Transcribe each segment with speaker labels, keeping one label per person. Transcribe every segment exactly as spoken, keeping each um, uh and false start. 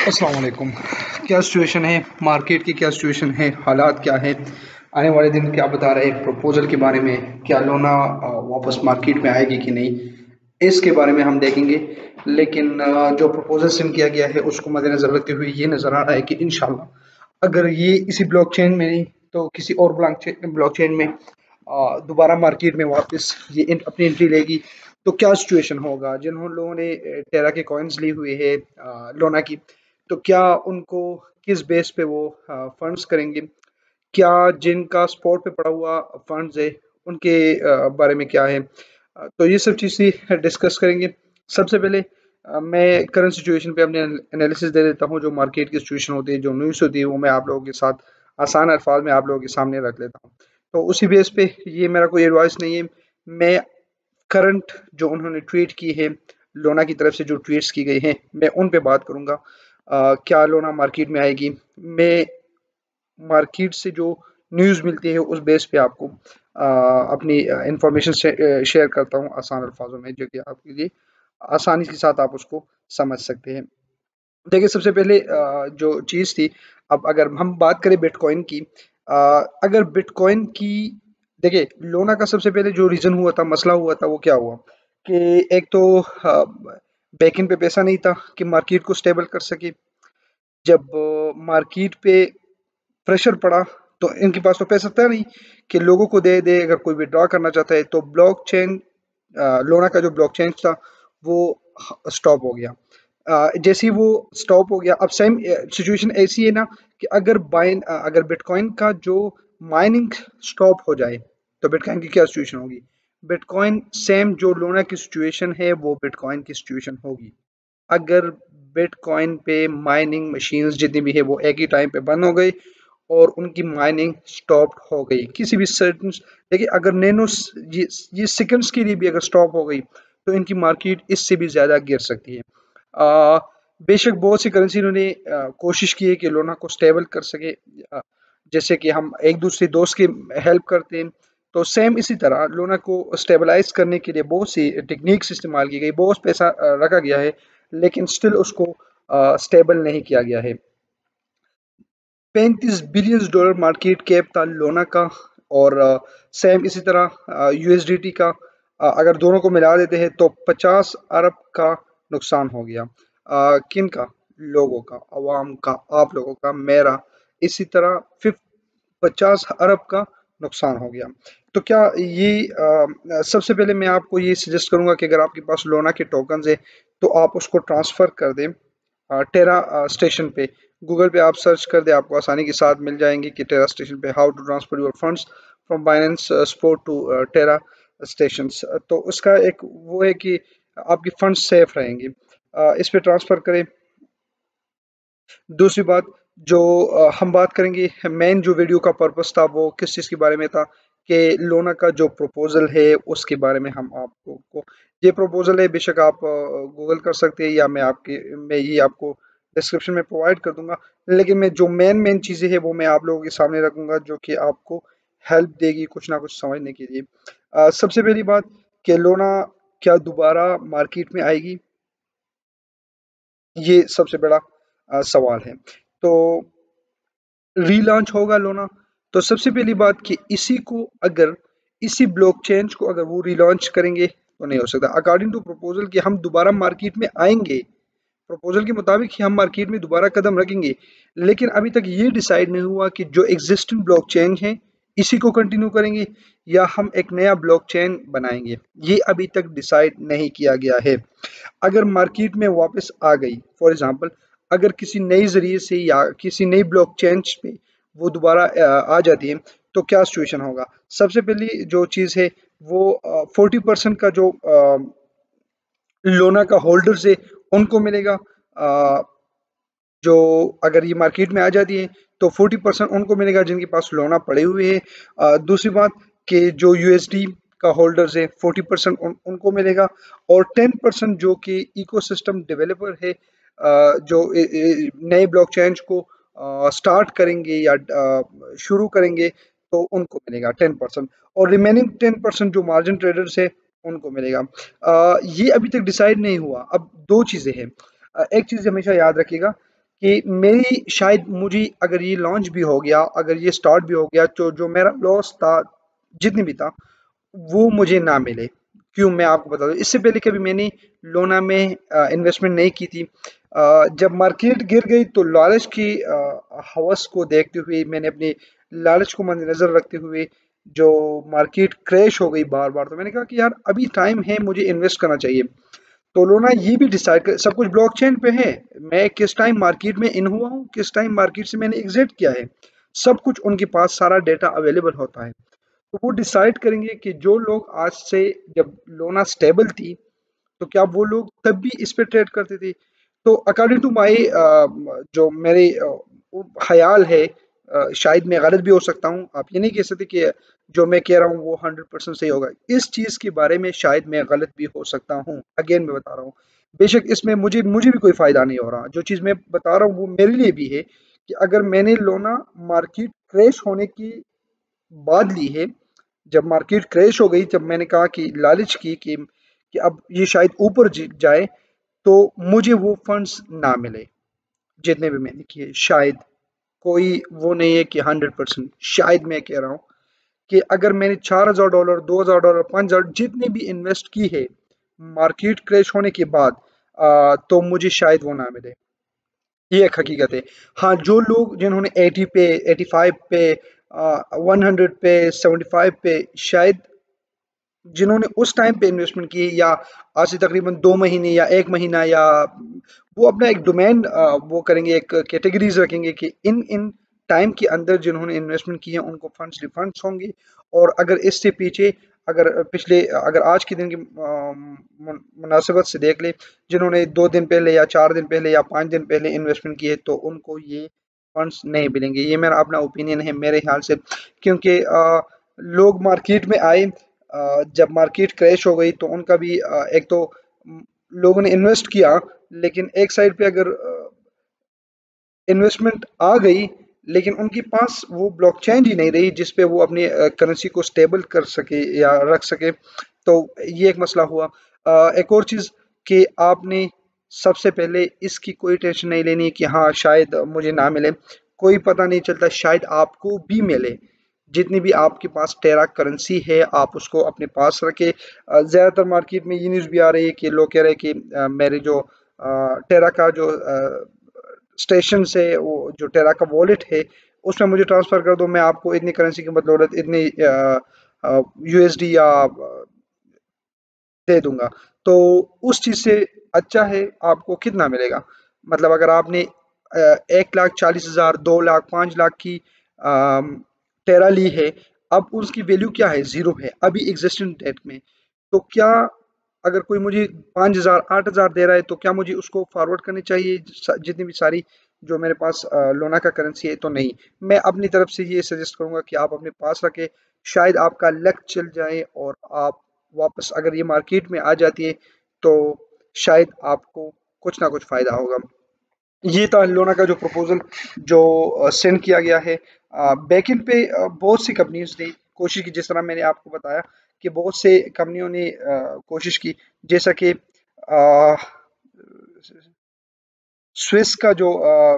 Speaker 1: अस्सलाम वालेकुम। क्या सिचुएशन है मार्केट की, क्या सिचुएशन है, हालात क्या है, आने वाले दिन क्या बता रहे हैं प्रपोजल के बारे में, क्या लोना अ, वापस मार्केट में आएगी कि नहीं, इसके बारे में हम देखेंगे। लेकिन अ, जो प्रपोजल सेंड किया गया है उसको मद्देनजर रखते हुए ये नज़र आ रहा है कि इंशाल्लाह अगर ये इसी ब्लॉकचेन में नहीं तो किसी और ब्लॉकचेन में अ, दोबारा मार्केट में वापस ये इन, अपनी एंट्री लेगी तो क्या सिचुएशन होगा। जिन लोगों ने टेरा के कॉइन्स लिए हुए हैं लोना की, तो क्या उनको किस बेस पे वो फंड्स करेंगे, क्या जिनका स्पॉट पे पड़ा हुआ फंड्स है उनके अ, बारे में क्या है। अ, तो ये सब चीज़ें डिस्कस करेंगे। सबसे पहले अ, मैं करंट सिचुएशन पे अपने एनालिसिस दे देता हूँ। जो मार्केट की सिचुएशन होती है, जो न्यूज़ होती है, वो मैं आप लोगों के साथ आसान अल्फाज में आप लोगों के सामने रख लेता हूँ। तो उसी बेस पे ये मेरा कोई एडवाइस नहीं है। मैं करंट जो उन्होंने ट्वीट की है, लोना की तरफ से जो ट्वीट्स की गई हैं, मैं उन पे बात करूंगा। अ, क्या लोना मार्केट में आएगी, मैं मार्केट से जो न्यूज़ मिलती है उस बेस पे आपको अ, अपनी इंफॉर्मेशन शेयर करता हूँ आसान अल्फाजों में, जो कि आपके लिए आसानी के साथ आप उसको समझ सकते हैं। देखिए, सबसे पहले अ, जो चीज़ थी, अब अगर हम बात करें बिटकॉइन की, अ, अगर बिटकॉइन की, देखिए लोना का सबसे पहले जो रीज़न हुआ था, मसला हुआ था, वो क्या हुआ कि एक तो बैकएंड पे पैसा नहीं था कि मार्केट को स्टेबल कर सके। जब मार्केट पे प्रेशर पड़ा तो इनके पास तो पैसा था नहीं कि लोगों को दे दे। अगर कोई विड्रॉ करना चाहता है तो ब्लॉकचेन, लोना का जो ब्लॉकचेन था वो स्टॉप हो गया। अ, जैसे ही वो स्टॉप हो गया, अब सेम सिचुएशन ऐसी है ना कि अगर बाइन अगर बिटकॉइन का जो माइनिंग स्टॉप हो जाए तो बिटकॉइन की क्या सिचुएशन होगी। बिटकॉइन सेम जो लोना की सिचुएशन है वो बिटकॉइन की सिचुएशन होगी। अगर बिटकॉइन पे माइनिंग मशीन्स जितनी भी है वो एक ही टाइम पे बंद हो गई और उनकी माइनिंग स्टॉप हो गई किसी भी सर्टन, देखिए अगर नैनो ये, ये सेकंड्स के लिए भी अगर स्टॉप हो गई तो इनकी मार्केट इससे भी ज़्यादा गिर सकती है। आ, बेशक बहुत सी करेंसी इन्होंने आ, कोशिश की है कि लोना को स्टेबल कर सके। आ, जैसे कि हम एक दूसरे दोस्त की हेल्प करते हैं, तो सेम इसी तरह लोना को स्टेबलाइज करने के लिए बहुत सी टेक्निक्स इस्तेमाल की गई, बहुत पैसा आ, रखा गया है, लेकिन स्टिल उसको स्टेबल नहीं किया गया है। पैंतीस बिलियन डॉलर मार्केट कैप था लोना का, और सेम इसी तरह यूएसडीटी का। अ, अगर दोनों को मिला देते हैं तो पचास अरब का नुकसान हो गया। अ, किन का? लोगों का, अवाम का, आप लोगों का, मेरा। इसी तरह फिफ पचास अरब का नुकसान हो गया। तो क्या ये अ, सबसे पहले मैं आपको ये सजेस्ट करूंगा कि अगर आपके पास लोना के टोकन्स है तो आप उसको ट्रांसफ़र कर दें टेरा स्टेशन पे। गूगल पे आप सर्च कर दे, आपको आसानी के साथ मिल जाएंगे कि टेरा स्टेशन पे how to transfer your funds from Binance spot to Terra Station. तो उसका एक वो है कि आपकी फंड्स सेफ रहेंगे। अ, इस पे ट्रांसफर करें। दूसरी बात, जो अ, हम बात करेंगे, मेन जो वीडियो का पर्पस था वो किस चीज़ के बारे में था कि लोना का जो प्रपोजल है उसके बारे में हम आपको को ये प्रपोजल है, बेशक आप गूगल कर सकते हैं या मैं आपके मैं ये आपको डिस्क्रिप्शन में प्रोवाइड कर दूंगा। लेकिन मैं जो मेन मेन चीज़ें हैं वो मैं आप लोगों के सामने रखूंगा जो कि आपको हेल्प देगी कुछ ना कुछ समझने के लिए। अ, सबसे पहली बात कि लोना क्या दोबारा मार्केट में आएगी, ये सबसे बड़ा अ, सवाल है। तो रीलॉन्च होगा लोना, तो सबसे पहली बात कि इसी को अगर इसी ब्लॉकचेन को अगर वो रीलॉन्च करेंगे तो नहीं हो सकता। अकॉर्डिंग टू प्रपोजल कि हम दोबारा मार्केट में आएंगे, प्रपोजल के मुताबिक ही हम मार्केट में दोबारा कदम रखेंगे। लेकिन अभी तक ये डिसाइड नहीं हुआ कि जो एग्जिस्टिंग ब्लॉकचेन है इसी को कंटिन्यू करेंगे या हम एक नया ब्लॉकचेन बनाएंगे, ये अभी तक डिसाइड नहीं किया गया है। अगर मार्केट में वापस आ गई, फॉर एग्जांपल अगर किसी नई जरिए से या किसी नई ब्लॉकचेन पे वो दोबारा अ, आ जाती है तो क्या सिचुएशन होगा। सबसे पहली जो चीज़ है वो फोर्टी परसेंट का जो अ, लोना का होल्डर्स है उनको मिलेगा। अ, जो अगर ये मार्केट में आ जाती है तो फोर्टी परसेंट उनको मिलेगा जिनके पास लोना पड़े हुए हैं। अ, दूसरी बात कि जो यूएसडी का होल्डर्स है फोर्टी परसेंट उन, उनको मिलेगा, और टेन परसेंट जो कि इकोसिस्टम डेवलपर है, अ, जो ए- ए- नए ब्लॉकचेन को स्टार्ट करेंगे या अ, शुरू करेंगे तो उनको मिलेगा टेन परसेंट, और रिमेनिंग टेन परसेंट जो मार्जिन ट्रेडर्स है उनको मिलेगा। अ, ये अभी तक डिसाइड नहीं हुआ। अब दो चीज़ें हैं। अ, एक चीज़ हमेशा याद रखिएगा कि मेरी शायद मुझे अगर ये लॉन्च भी हो गया, अगर ये स्टार्ट भी हो गया, तो जो मेरा लॉस था जितनी भी था वो मुझे ना मिले। क्यों, मैं आपको बता दूं, इससे पहले कभी मैंने लोना में इन्वेस्टमेंट नहीं की थी। अ, जब मार्केट गिर गई तो लालच की अ, हवस को देखते हुए, मैंने अपने लालच को मद्देनजर रखते हुए, जो मार्केट क्रैश हो गई बार बार, तो मैंने कहा कि यार अभी टाइम है, मुझे इन्वेस्ट करना चाहिए। तो लोना ये भी डिसाइड कर, सब कुछ ब्लॉकचेन पे है, मैं किस टाइम मार्केट में इन हुआ हूँ, किस टाइम मार्केट से मैंने एग्जिट किया है, सब कुछ उनके पास सारा डेटा अवेलेबल होता है। तो वो डिसाइड करेंगे कि जो लोग आज से, जब लोना स्टेबल थी, तो क्या वो लोग तब भी इस पे ट्रेड करते थे। तो अकॉर्डिंग टू माई, जो मेरे अ, वो ख्याल है, अ, शायद मैं गलत भी हो सकता हूँ, आप ये नहीं कह सकते कि जो मैं कह रहा हूँ वो हंड्रेड परसेंट सही होगा, इस चीज़ के बारे में शायद मैं गलत भी हो सकता हूँ। अगेन मैं बता रहा हूँ, बेशक इसमें मुझे मुझे भी कोई फ़ायदा नहीं हो रहा, जो चीज़ मैं बता रहा हूँ वो मेरे लिए भी है कि अगर मैंने लोना मार्केट क्रैश होने की बाद ली है, जब मार्केट क्रैश हो गई, जब मैंने कहा कि लालच की कि कि अब ये शायद ऊपर जाए, तो मुझे वो फंड्स ना मिले जितने भी मैंने किए। शायद कोई वो नहीं है कि हंड्रेड परसेंट, शायद मैं कह रहा हूँ कि अगर मैंने चार हजार डॉलर, दो हजार डॉलर, पाँच हजार जितने भी इन्वेस्ट की है मार्केट क्रैश होने के बाद, आ, तो मुझे शायद वो ना मिले। ये एक हकीकत है। हाँ, जो लोग जिन्होंने अस्सी पे, पचासी पे, वन हंड्रेड पे, सेवेंटी फाइव पे, शायद जिन्होंने उस टाइम पे इन्वेस्टमेंट की, या आज से तकरीबन दो महीने या एक महीना, या वो अपना एक डोमेन वो करेंगे, एक कैटेगरीज रखेंगे कि इन इन टाइम के अंदर जिन्होंने इन्वेस्टमेंट की है उनको फंड्स रिफंड्स होंगे। और अगर इससे पीछे, अगर पिछले, अगर आज के दिन की मुनासिबत से देख ले, जिन्होंने दो दिन पहले या चार दिन पहले या पाँच दिन पहले इन्वेस्टमेंट की है, तो उनको ये फंड्स नहीं मिलेंगे। ये मेरा अपना ओपिनियन है मेरे ख्याल से। क्योंकि अ, लोग मार्केट में आए, अ, जब मार्केट क्रैश हो गई, तो उनका भी अ, एक तो म, लोगों ने इन्वेस्ट किया, लेकिन एक साइड पे अगर इन्वेस्टमेंट आ गई, लेकिन उनके पास वो ब्लॉकचेन ही नहीं रही जिस पे वो अपनी करेंसी को स्टेबल कर सके या रख सके, तो ये एक मसला हुआ। अ, एक और चीज़ कि आपने सबसे पहले इसकी कोई टेंशन नहीं लेनी कि हाँ शायद मुझे ना मिले, कोई पता नहीं चलता, शायद आपको भी मिले। जितनी भी आपके पास टेरा करेंसी है, आप उसको अपने पास रखें। अ, ज़्यादातर मार्केट में ये न्यूज़ भी आ रही है कि लोग कह रहे हैं कि अ, मेरे जो अ, टेरा का जो स्टेशन से, वो जो टेरा का वॉलेट है, उसमें मुझे ट्रांसफ़र कर दो, मैं आपको इतनी करेंसी की बदौलत इतनी यूएसडी या अ, दे दूंगा। तो उस चीज़ से अच्छा है, आपको कितना मिलेगा, मतलब अगर आपने अ, एक लाख चालीस हज़ार, दो लाख, पाँच लाख की अम, टेरा ली है, अब उसकी वैल्यू क्या है, ज़ीरो है अभी एग्जिस्टिंग डेट में। तो क्या, अगर कोई मुझे पाँच हज़ार, आठ हज़ार दे रहा है, तो क्या मुझे उसको फॉरवर्ड करनी चाहिए स- जितनी भी सारी जो मेरे पास अ, लोना का करेंसी है, तो नहीं। मैं अपनी तरफ से ये सजेस्ट करूंगा कि आप अपने पास रखें, शायद आपका लक चल जाए और आप वापस अगर ये मार्केट में आ जाती है, तो शायद आपको कुछ ना कुछ फ़ायदा होगा। ये था लोना का जो प्रपोज़ल जो सेंड किया गया है। बैकएंड पे अ, बहुत सी कंपनीज ने कोशिश की, जिस तरह मैंने आपको बताया कि बहुत से कंपनियों ने अ, कोशिश की, जैसा कि अ, स्विस का जो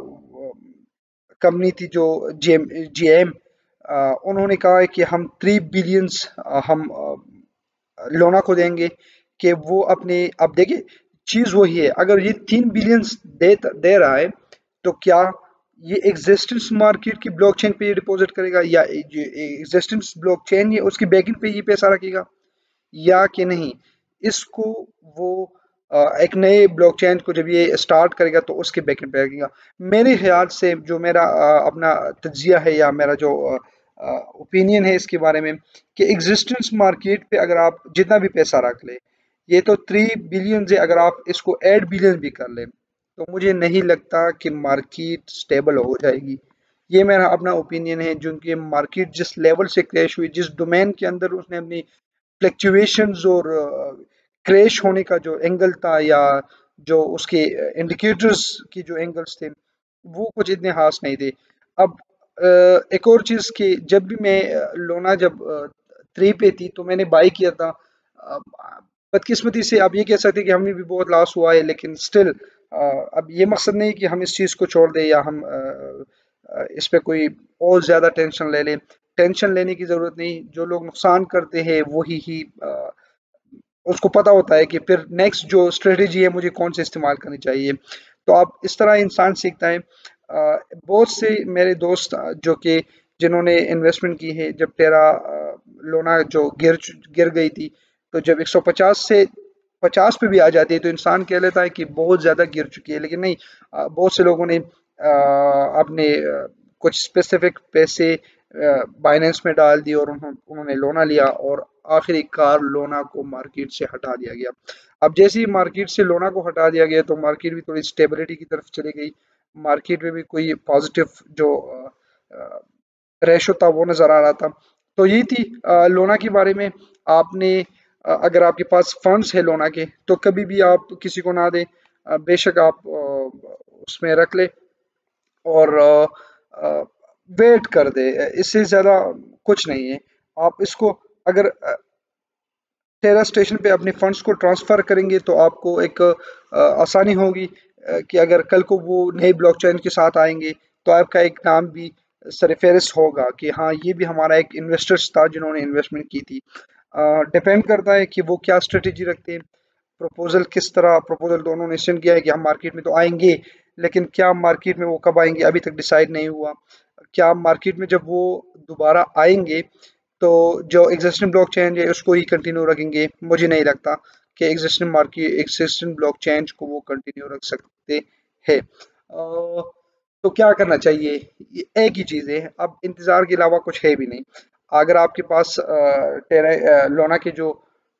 Speaker 1: कंपनी थी, जो जेम जेएम, उन्होंने कहा है कि हम थ्री बिलियंस हम लोना को देंगे कि वो अपने, अब देखिए चीज वही है, अगर ये तीन बिलियंस दे दे रहा है, तो क्या ये एग्जिस्टेंस मार्केट की ब्लॉकचेन पे ये डिपॉजिट करेगा, या एग्जिस्टेंस ब्लॉकचेन ये उसकी बैकएंड पे ये पैसा रखेगा, या कि नहीं। इसको वो अ, एक नए ब्लॉकचेन को जब ये स्टार्ट करेगा, तो उसके बैकएंड पे रखेगा। मेरे ख्याल से जो मेरा अ, अपना तज्जिया है, या मेरा जो ओपिनियन है इसके बारे में, कि एग्जिस्टेंस मार्केट पे अगर आप जितना भी पैसा रख ले, ये तो थ्री बिलियन से अगर आप इसको एट बिलियन भी कर लें, तो मुझे नहीं लगता कि मार्केट स्टेबल हो जाएगी। ये मेरा अपना ओपिनियन है, क्योंकि मार्केट जिस लेवल से क्रैश हुई, जिस डोमेन के अंदर उसने अपनी फ्लक्चुएशंस और क्रैश होने का जो एंगल था, या जो उसके इंडिकेटर्स की जो एंगल्स थे, वो कुछ इतने खास नहीं थे। अब अ, एक और चीज़ कि जब भी मैं अ, लोना जब थ्री पे थी, तो मैंने बाई किया था। बदकिस्मती से आप ये कह सकते हैं कि हमें भी बहुत लॉस हुआ है, लेकिन स्टिल अब ये मकसद नहीं कि हम इस चीज़ को छोड़ दें या हम अ, अ, इस पे कोई और ज़्यादा टेंशन ले लें। टेंशन लेने की ज़रूरत नहीं, जो लोग नुकसान करते हैं वही ही अ, उसको पता होता है कि फिर नेक्स्ट जो स्ट्रेटेजी है मुझे कौन सी इस्तेमाल करनी चाहिए। तो आप इस तरह इंसान सीखता है। अ, बहुत से मेरे दोस्त अ, जो कि जिन्होंने इन्वेस्टमेंट की है, जब टेरा अ, लोना जो गिर गिर गई थी, तो जब एक सौ पचास से पचास पे भी आ जाती है तो इंसान कह लेता है कि बहुत ज़्यादा गिर चुकी है, लेकिन नहीं। अ, बहुत से लोगों ने अ, अपने अ, कुछ स्पेसिफिक पैसे बाइनेंस में डाल दिए और उन्हों- उन्होंने लोना लिया और आखिरकार लोना को मार्केट से हटा दिया गया। अब जैसे ही मार्केट से लोना को हटा दिया गया तो मार्केट भी थोड़ी स्टेबिलिटी की तरफ चली गई। मार्केट में भी कोई पॉजिटिव जो रेशो था वो नज़र आ रहा था। तो यही थी अ, लोना के बारे में। आपने अ, अगर आपके पास फंड्स है लोना के तो कभी भी आप किसी को ना दें। अ, बेशक आप अ, उसमें रख ले और अ, अ, वेट कर दे। इससे ज़्यादा कुछ नहीं है। आप इसको अगर अ, टेरा स्टेशन पे अपने फंड्स को ट्रांसफ़र करेंगे तो आपको एक अ, आसानी होगी अ, कि अगर कल को वो नए ब्लॉकचेन के साथ आएंगे तो आपका एक नाम भी सरफेरस होगा कि हाँ, ये भी हमारा एक इन्वेस्टर्स था जिन्होंने इन्वेस्टमेंट की थी। डिपेंड करता है कि वो क्या स्ट्रेटेजी रखते हैं, प्रपोजल किस तरह प्रपोजल दोनों ने सेंड किया है कि हम मार्केट में तो आएंगे, लेकिन क्या मार्केट में वो कब आएंगे अभी तक डिसाइड नहीं हुआ। क्या मार्केट में जब वो दोबारा आएंगे तो जो एग्जिस्टिंग ब्लॉकचेन है उसको ही कंटिन्यू रखेंगे? मुझे नहीं लगता कि एग्जिस्टिंग मार्केट एग्जिस्टिंग ब्लॉकचेन को वो कंटिन्यू रख सकते हैं। अ, तो क्या करना चाहिए? ये एक ही चीज़ है, अब इंतज़ार के अलावा कुछ है भी नहीं। अगर आपके पास अ, टेरा अ, लोना के जो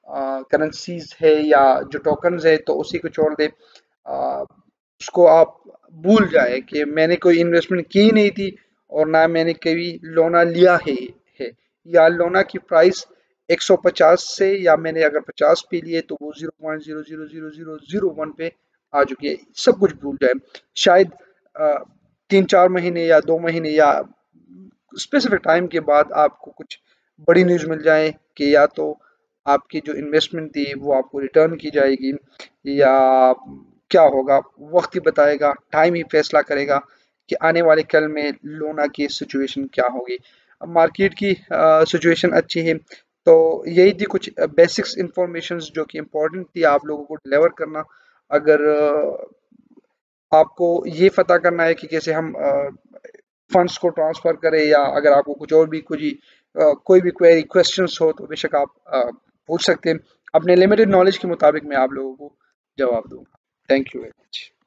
Speaker 1: करेंसीज है या जो टोकन्स है तो उसी को छोड़ दे। अ, उसको आप भूल जाए कि मैंने कोई इन्वेस्टमेंट की नहीं थी और ना मैंने कभी लोना लिया है है या लोना की प्राइस एक सौ पचास से या मैंने अगर पचास पे लिए तो वो zero point zero zero zero zero zero one पे आ चुकी है। सब कुछ भूल जाए। शायद अ, तीन चार महीने या दो महीने या स्पेसिफिक टाइम के बाद आपको कुछ बड़ी न्यूज़ मिल जाए कि या तो आपकी जो इन्वेस्टमेंट थी वो आपको रिटर्न की जाएगी या क्या होगा, वक्त ही बताएगा, टाइम ही फैसला करेगा कि आने वाले कल में लोना की सिचुएशन क्या होगी। अब मार्केट की सिचुएशन अच्छी है। तो यही थी कुछ बेसिक्स इंफॉर्मेशंस जो कि इम्पोर्टेंट थी आप लोगों को डिलीवर करना। अगर अ, आपको ये पता करना है कि कैसे हम फंड्स को ट्रांसफर करें या अगर आपको कुछ और भी कुछ अ, कोई भी क्वेरी क्वेश्चंस हो तो बेशक आप अ, पूछ सकते हैं। अपने लिमिटेड नॉलेज के मुताबिक मैं आप लोगों को जवाब दूंगा। Thank you very much.